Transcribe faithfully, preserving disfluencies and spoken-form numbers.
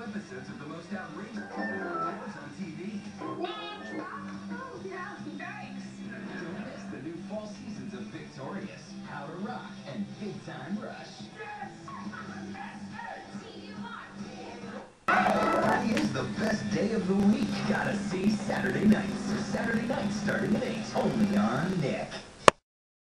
episodes of the most outrageous talents on T V. Next. Oh, yeah, thanks. Don't miss the new fall seasons of Victorious, How to Rock, and Big Time Rush. Yes! Friday is the best day of the week. Gotta see Saturday nights. Saturday nights starting at eight, only on Nick.